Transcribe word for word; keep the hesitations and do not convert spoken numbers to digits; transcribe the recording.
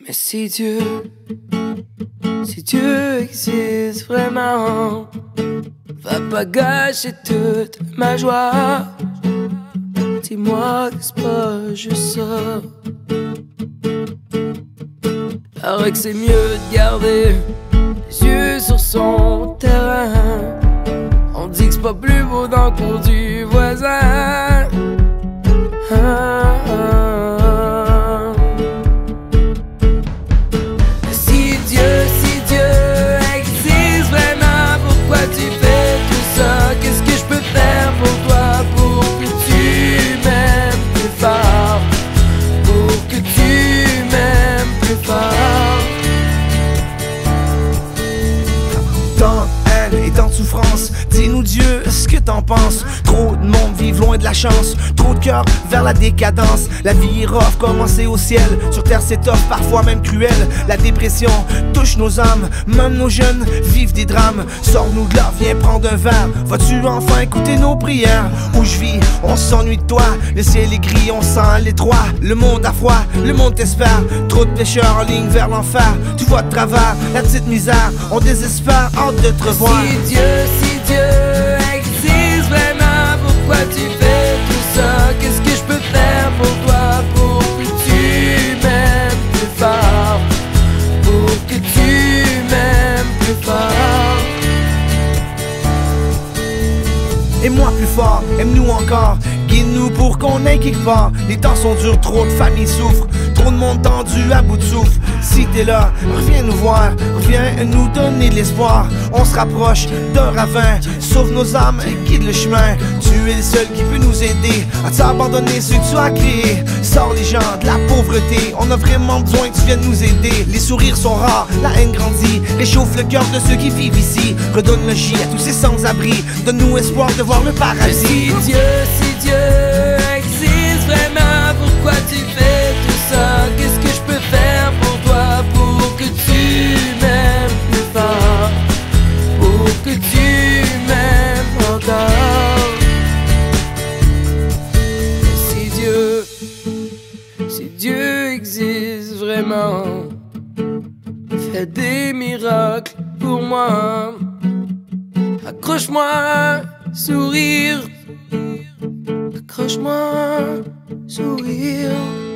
Mais si Dieu, si Dieu existe vraiment, va pas gâcher toute ma joie. Dis-moi que c'est pas juste ça. Paraît que c'est mieux de garder les yeux sur son terrain. On dit que c'est pas plus beau dans le cours du voisin. Ah, ah. Si Dieu, si Dieu existe vraiment, pourquoi tu fais tout ça? Qu'est-ce que je peux faire pour toi, pour que tu m'aimes plus fort, pour que tu m'aimes plus fort? Tant de haine et tant de souffrance, dis-nous Dieu ce que t'en penses. Trop de monde vivent loin de la chance, trop de cœur vers la décadence. La vie est rough, commencé au ciel. Sur terre c'est tough, parfois même cruel. La dépression touche nos âmes, même nos jeunes vivent des drames. Sors-nous de là, viens prendre un verre. Vas-tu enfin écouter nos prières? Où je vis, on s'ennuie de toi. Le ciel est gris, on sent l'étroit. Le monde a froid, le monde t'espère. Trop de pécheurs en ligne vers l'enfer. Tu vois de travers, la petite misère. On désespère, hâte de te revoir. Si Dieu, si Dieu existe vraiment, pourquoi tu fais tout ça? Qu'est-ce que je peux faire pour toi, pour que tu m'aimes plus fort, pour que tu m'aimes plus fort? Aime-moi plus fort, aime-nous encore. Guide-nous pour qu'on aille quelque part. Les temps sont durs, trop de familles souffrent. Trop de monde tendu à bout de souffle. Si t'es là, reviens nous voir. Reviens nous donner de l'espoir. On se rapproche d'un ravin. Sauve nos âmes et guide le chemin. Tu es le seul qui peut nous aider à t'abandonner ce que tu as créé. Sors les gens de la pauvreté. On a vraiment besoin que tu viennes nous aider. Les sourires sont rares, la haine grandit. Réchauffe le cœur de ceux qui vivent ici. Redonne le J à tous ces sans-abri. Donne-nous espoir de voir le paradis. Si Dieu, si Dieu existe vraiment, pourquoi tu fais tout ça? Qu'est-ce que je peux faire pour toi, pour que tu m'aimes plus fort, pour que tu m'aimes encore? Si Dieu, si Dieu existe vraiment, fais des miracles pour moi. Accroche-moi, sourire. Accroche-moi, sourire.